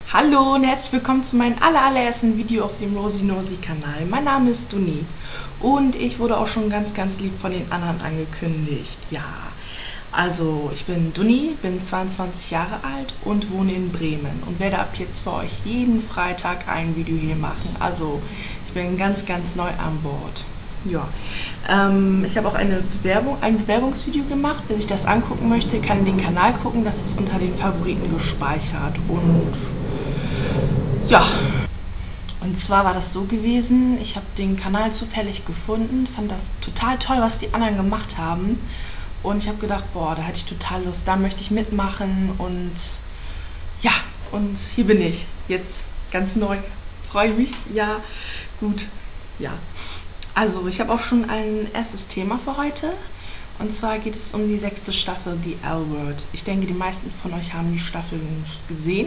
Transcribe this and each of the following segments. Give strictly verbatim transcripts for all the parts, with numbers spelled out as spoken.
Hallo und herzlich willkommen zu meinem aller, allerersten Video auf dem Rosie Nosy Kanal. Mein Name ist Duni und ich wurde auch schon ganz, ganz lieb von den anderen angekündigt. Ja, also ich bin Duni, bin zweiundzwanzig Jahre alt und wohne in Bremen und werde ab jetzt für euch jeden Freitag ein Video hier machen. Also ich bin ganz, ganz neu an Bord. Ja, ähm, ich habe auch eine Bewerbung, ein Bewerbungsvideo gemacht. Wer sich das angucken möchte, kann den Kanal gucken. Das ist unter den Favoriten gespeichert. Und ja, und zwar war das so gewesen, ich habe den Kanal zufällig gefunden, fand das total toll, was die anderen gemacht haben. Und ich habe gedacht, boah, da hätte ich total Lust, da möchte ich mitmachen. Und ja, und hier bin ich, jetzt ganz neu. Freue mich, ja, gut, ja. Also, ich habe auch schon ein erstes Thema für heute. Und zwar geht es um die sechste Staffel, The L-Word. Ich denke, die meisten von euch haben die Staffel nicht gesehen.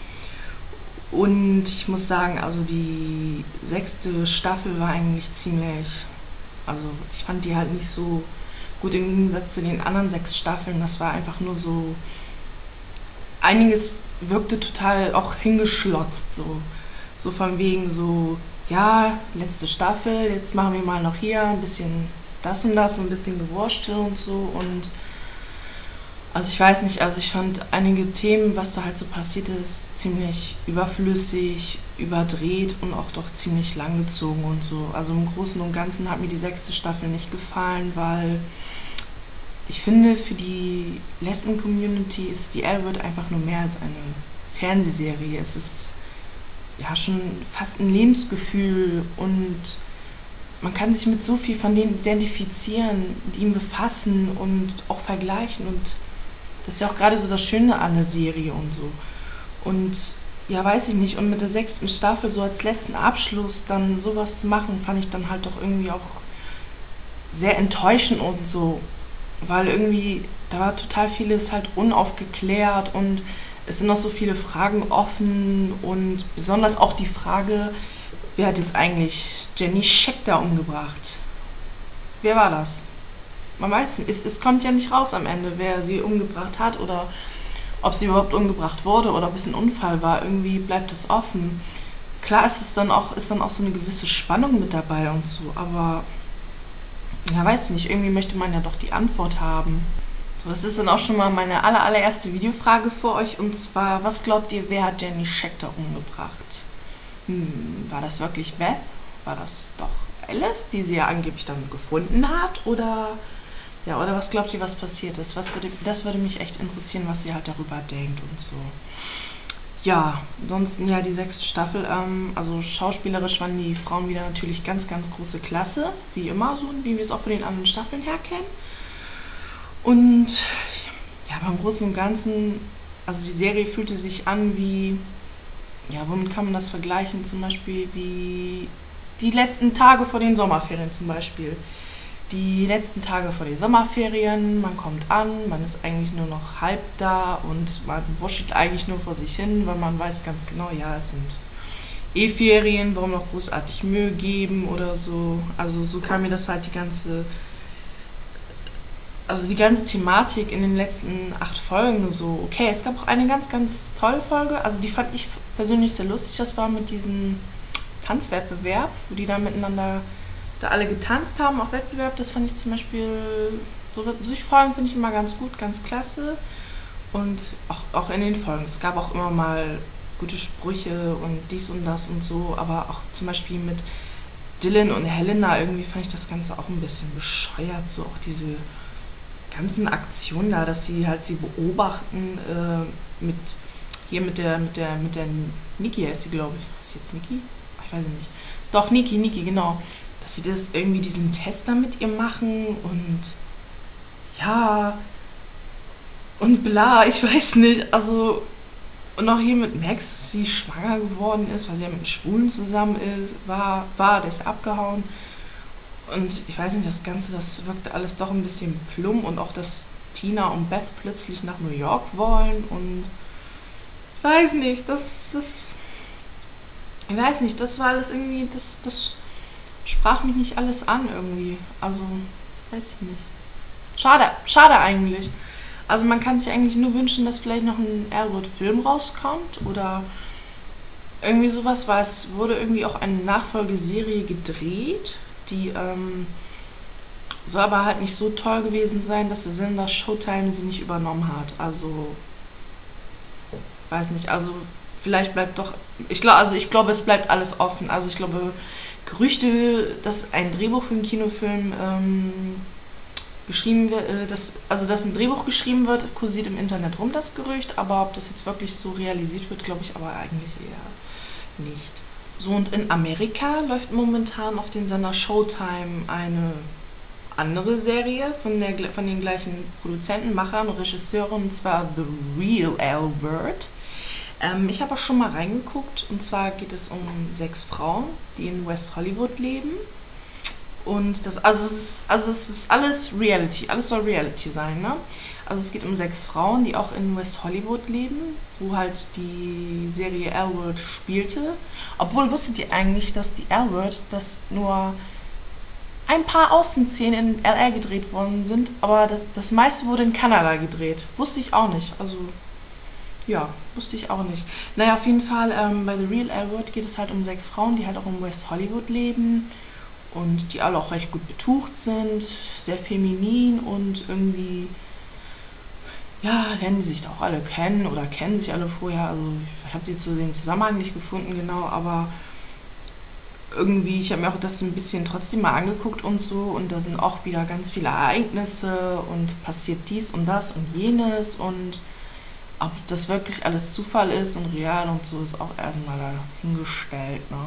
Und ich muss sagen, also die sechste Staffel war eigentlich ziemlich... Also, ich fand die halt nicht so gut im Gegensatz zu den anderen sechs Staffeln. Das war einfach nur so... Einiges wirkte total auch hingeschlotzt, so. So von wegen so... Ja, letzte Staffel, jetzt machen wir mal noch hier ein bisschen das und das, ein bisschen Gewurstel und so. Und also ich weiß nicht, also ich fand einige Themen, was da halt so passiert ist, ziemlich überflüssig, überdreht und auch doch ziemlich langgezogen und so. Also im Großen und Ganzen hat mir die sechste Staffel nicht gefallen, weil ich finde, für die Lesben-Community ist die L-Word einfach nur mehr als eine Fernsehserie. Es ist ja schon fast ein Lebensgefühl und man kann sich mit so viel von denen identifizieren, die ihn befassen und auch vergleichen, und das ist ja auch gerade so das Schöne an der Serie und so. Und ja, weiß ich nicht, und mit der sechsten Staffel so als letzten Abschluss dann sowas zu machen, fand ich dann halt doch irgendwie auch sehr enttäuschend und so, weil irgendwie da war total vieles halt unaufgeklärt und es sind noch so viele Fragen offen, und besonders auch die Frage, wer hat jetzt eigentlich Jenny Schecter umgebracht? Wer war das? Man weiß nicht, es, es kommt ja nicht raus am Ende, wer sie umgebracht hat oder ob sie überhaupt umgebracht wurde oder ob es ein Unfall war. Irgendwie bleibt das offen. Klar ist es dann auch, ist dann auch so eine gewisse Spannung mit dabei und so, aber ja, weiß nicht, irgendwie möchte man ja doch die Antwort haben. So, das ist dann auch schon mal meine aller, allererste Videofrage für euch, und zwar, was glaubt ihr, wer hat Jenny Schecter umgebracht? Hm, war das wirklich Beth? War das doch Alice, die sie ja angeblich dann gefunden hat? Oder, ja, oder was glaubt ihr, was passiert ist? Was würde, das würde mich echt interessieren, was ihr halt darüber denkt und so. Ja, ansonsten ja, die sechste Staffel, ähm, also schauspielerisch waren die Frauen wieder natürlich ganz, ganz große Klasse, wie immer so, wie wir es auch von den anderen Staffeln her kennen. Und ja, beim Großen und Ganzen, also die Serie fühlte sich an wie, ja, womit kann man das vergleichen? Zum Beispiel wie die letzten Tage vor den Sommerferien zum Beispiel. Die letzten Tage vor den Sommerferien, man kommt an, man ist eigentlich nur noch halb da und man wuschelt eigentlich nur vor sich hin, weil man weiß ganz genau, ja, es sind eh Ferien, warum noch großartig Mühe geben oder so. Also so kam mir das halt die ganze... Also die ganze Thematik in den letzten acht Folgen nur so, okay, es gab auch eine ganz, ganz tolle Folge, also die fand ich persönlich sehr lustig, das war mit diesem Tanzwettbewerb, wo die da miteinander da alle getanzt haben, auch Wettbewerb, das fand ich zum Beispiel, so solche Folgen finde ich immer ganz gut, ganz klasse, und auch, auch in den Folgen, es gab auch immer mal gute Sprüche und dies und das und so, aber auch zum Beispiel mit Dylan und Helena, irgendwie fand ich das Ganze auch ein bisschen bescheuert, so auch diese ganzen Aktionen da, dass sie halt sie beobachten, äh, mit hier mit der mit der mit der Niki heißt sie, glaube ich. Ist sie jetzt Niki? Ich weiß nicht. Doch, Niki, Niki, genau. Dass sie das irgendwie diesen Test da mit ihr machen und ja und bla, ich weiß nicht. Also, und auch hier mit Max, dass sie schwanger geworden ist, weil sie ja mit einem Schwulen zusammen ist, war, war, der ist abgehauen. Und ich weiß nicht, das Ganze, das wirkte alles doch ein bisschen plump, und auch, dass Tina und Beth plötzlich nach New York wollen, und ich weiß nicht, das, das, ich weiß nicht, das war alles irgendwie, das, das sprach mich nicht alles an irgendwie, also, weiß ich nicht. Schade, schade eigentlich. Also man kann sich eigentlich nur wünschen, dass vielleicht noch ein L-Word-Film rauskommt, oder irgendwie sowas war. Es wurde irgendwie auch eine Nachfolgeserie gedreht, die ähm, soll aber halt nicht so toll gewesen sein, dass der Sender Showtime sie nicht übernommen hat. Also, weiß nicht, also vielleicht bleibt doch, ich glaube, also ich glaube, es bleibt alles offen. Also ich glaube, Gerüchte, dass ein Drehbuch für einen Kinofilm ähm, geschrieben wird, äh, dass, also dass ein Drehbuch geschrieben wird, kursiert im Internet rum, das Gerücht, aber ob das jetzt wirklich so realisiert wird, glaube ich aber eigentlich eher nicht. So, und in Amerika läuft momentan auf den Sender Showtime eine andere Serie von, der, von den gleichen Produzenten, Machern und Regisseuren, und zwar The Real Albert. Ähm, ich habe auch schon mal reingeguckt, und zwar geht es um sechs Frauen, die in West Hollywood leben. Und das, also es ist, also es ist alles Reality, alles soll Reality sein, ne? Also es geht um sechs Frauen, die auch in West Hollywood leben, wo halt die Serie L-Word spielte. Obwohl, wusstet ihr eigentlich, dass die L-Word, dass nur ein paar Außenszenen in L A gedreht worden sind, aber das, das meiste wurde in Kanada gedreht. Wusste ich auch nicht, also ja, wusste ich auch nicht. Naja, auf jeden Fall, ähm, bei The Real L-Word geht es halt um sechs Frauen, die halt auch in West Hollywood leben und die alle auch recht gut betucht sind, sehr feminin und irgendwie, ja, lernen die sich da auch alle kennen oder kennen sich alle vorher. Also ich habe jetzt so den Zusammenhang nicht gefunden genau, aber irgendwie, ich habe mir auch das ein bisschen trotzdem mal angeguckt und so, und da sind auch wieder ganz viele Ereignisse und passiert dies und das und jenes, und ob das wirklich alles Zufall ist und real und so, ist auch erstmal dahingestellt, ne?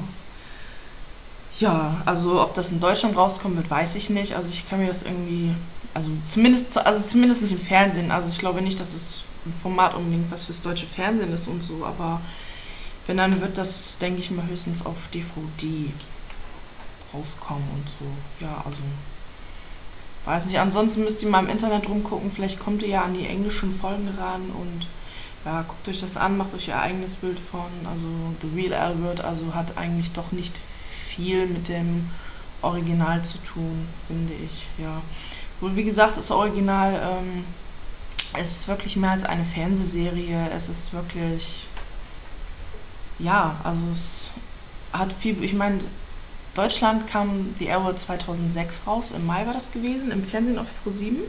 Ja, also ob das in Deutschland rauskommen wird, weiß ich nicht. Also ich kann mir das irgendwie, also zumindest, also zumindest nicht im Fernsehen. Also ich glaube nicht, dass es ein Format unbedingt was fürs deutsche Fernsehen ist und so, aber wenn, dann wird das, denke ich mal, höchstens auf D V D rauskommen und so. Ja, also weiß nicht. Ansonsten müsst ihr mal im Internet rumgucken. Vielleicht kommt ihr ja an die englischen Folgen ran und ja, guckt euch das an, macht euch ihr eigenes Bild von. Also The Real Albert, also hat eigentlich doch nicht viel mit dem Original zu tun, finde ich. Ja, wohl wie gesagt, das Original, ähm, es ist wirklich mehr als eine Fernsehserie. Es ist wirklich, ja, also es hat viel, ich meine, Deutschland kam die L-Word zweitausendsechs raus, im Mai war das gewesen, im Fernsehen auf Pro sieben.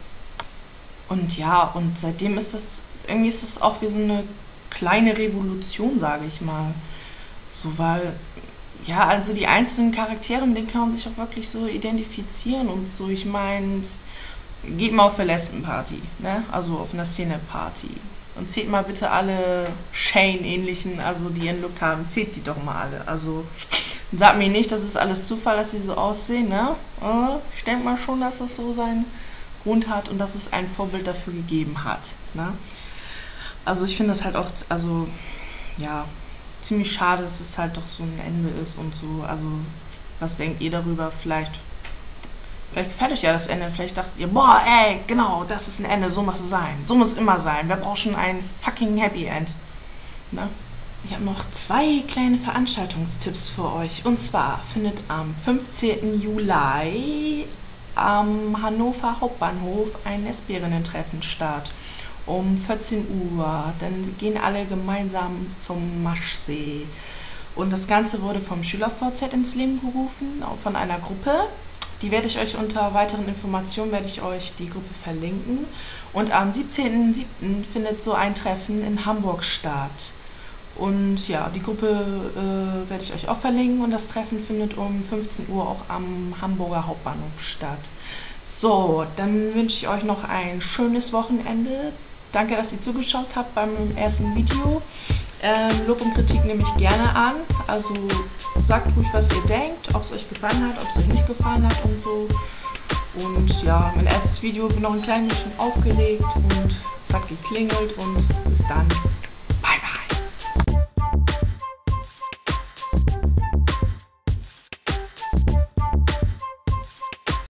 Und ja, und seitdem ist das, irgendwie ist das auch wie so eine kleine Revolution, sage ich mal. So, weil, ja, also die einzelnen Charaktere, mit denen kann man sich auch wirklich so identifizieren und so. Ich meine, geht mal auf eine Lesbenparty, ne? Also auf einer Szene-Party. Und zählt mal bitte alle Shane-ähnlichen, also die ihren Look haben, zählt die doch mal alle. Also sagt mir nicht, das ist alles Zufall, dass sie so aussehen, ne? Ich denke mal schon, dass das so seinen Grund hat und dass es ein Vorbild dafür gegeben hat, ne? Also ich finde das halt auch, also ja, ziemlich schade, dass es halt doch so ein Ende ist und so. Also was denkt ihr darüber? Vielleicht Vielleicht gefällt euch ja das Ende, vielleicht dachtet ihr, boah, ey, genau, das ist ein Ende, so muss es sein. So muss es immer sein. Wer braucht schon ein fucking Happy End? Ne? Ich habe noch zwei kleine Veranstaltungstipps für euch. Und zwar findet am fünfzehnten Juli am Hannover Hauptbahnhof ein Lesbierinnen-Treffen statt. Um vierzehn Uhr. Dann gehen alle gemeinsam zum Maschsee. Und das Ganze wurde vom Schüler-V Z ins Leben gerufen, von einer Gruppe. Die werde ich euch unter weiteren Informationen, werde ich euch die Gruppe verlinken. Und am siebzehnten siebten findet so ein Treffen in Hamburg statt. Und ja, die Gruppe äh, werde ich euch auch verlinken, und das Treffen findet um fünfzehn Uhr auch am Hamburger Hauptbahnhof statt. So, dann wünsche ich euch noch ein schönes Wochenende. Danke, dass ihr zugeschaut habt beim ersten Video. Ähm, Lob und Kritik nehme ich gerne an. Also sagt ruhig, was ihr denkt, ob es euch gefallen hat, ob es euch nicht gefallen hat und so. Und ja, mein erstes Video, bin noch ein klein bisschen aufgeregt und es hat geklingelt, und bis dann. Bye, bye.